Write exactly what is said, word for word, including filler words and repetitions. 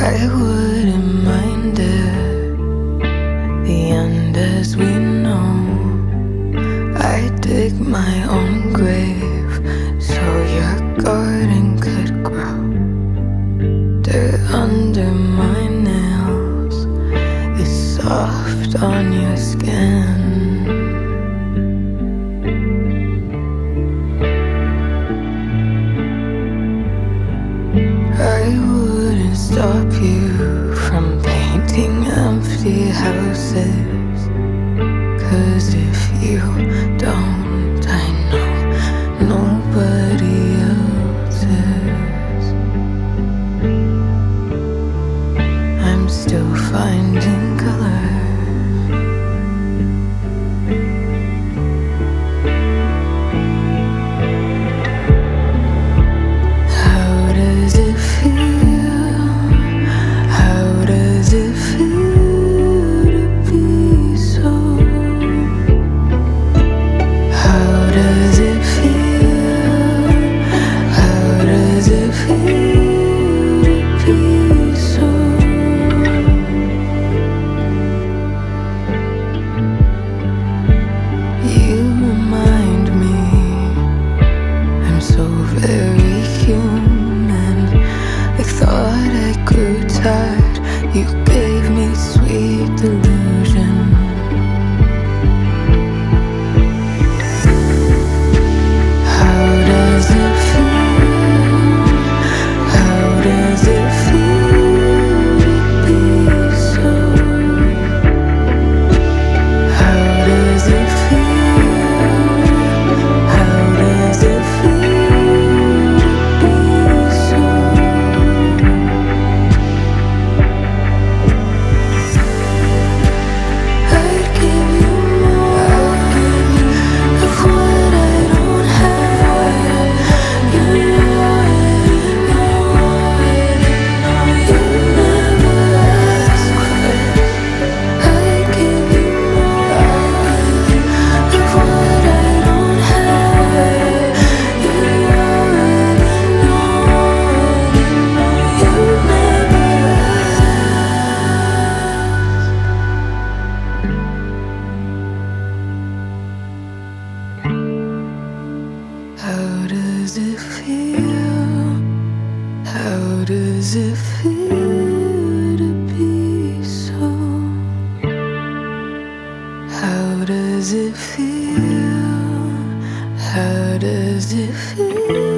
I wouldn't mind it, the end as we know. I dig my own grave so your garden could grow. Dirt under my nails is soft on your skin. I wouldn't stop you from painting empty houses, 'cause if you don't, I know nobody else is. I'm still finding color. Very human. I thought I grew tired. You gave me sweet delusion. How does it feel? How does it feel to be so? How does it feel? How does it feel? How does it feel? How does it feel to be so? How does it feel? How does it feel?